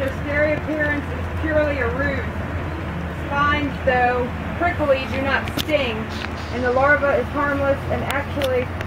Their scary appearance is purely a ruse. Spines, though prickly, do not sting, and the larva is harmless and actually